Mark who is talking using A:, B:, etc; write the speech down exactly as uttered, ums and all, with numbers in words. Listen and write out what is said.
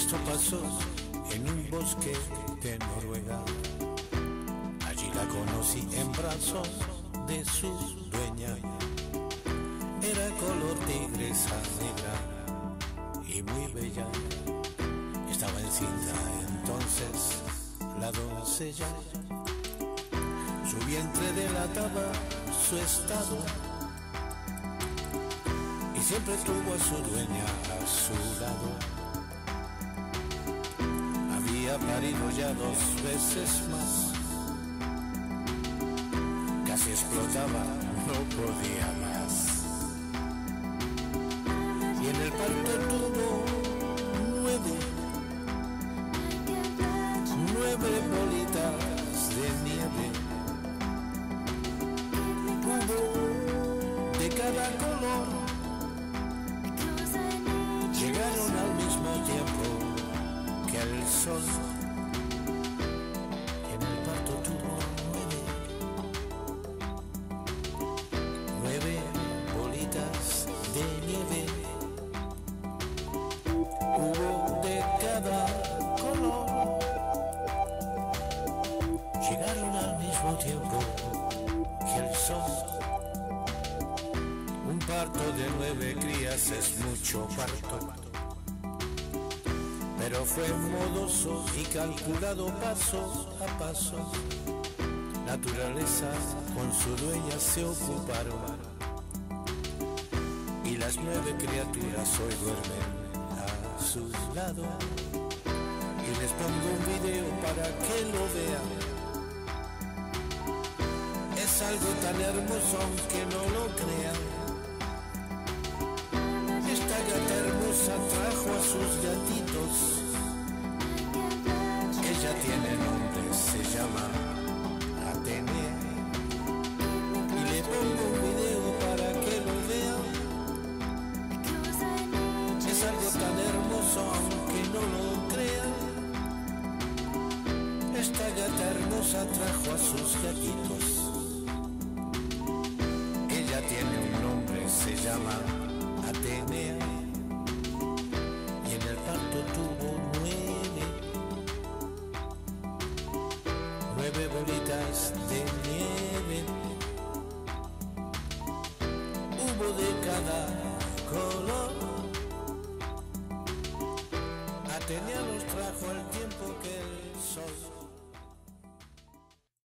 A: Esto pasó en un bosque de Noruega. Allí la conocí en brazos de su dueña. Era color tigresa negra y muy bella. Estaba encinta entonces la doncella. Su vientre delataba su estado y siempre tuvo a su dueña a su lado. Había parido ya dos veces más. Casi explotaba, no podía más. Y en el parto tuvo nueve, nueve bolitas de nieve. Hubo de cada color. Llegaron al mismo tiempo que el sol. En el parto tuvo nueve, nueve bolitas de nieve. Hubo de cada color. Llegaron al mismo tiempo que el sol. Un parto de nueve crías es mucho parto, pero fue modoso y calculado paso a paso. Naturaleza con su dueña se ocuparon, y las nueve criaturas hoy duermen a su lado. Y les pongo un video para que lo vean. Es algo tan hermoso aunque no lo crean. Esta gata hermosa trajo a sus gatitos. Ella tiene nombre, se llama Atenea. Y le pongo un video para que lo vean. Es algo tan hermoso aunque no lo crean. Esta gata hermosa trajo a sus gatitos. Ella tiene un nombre, se llama Atenea. Y en el parto tuvo nueve, nueve bolitas de nieve. Hubo de cada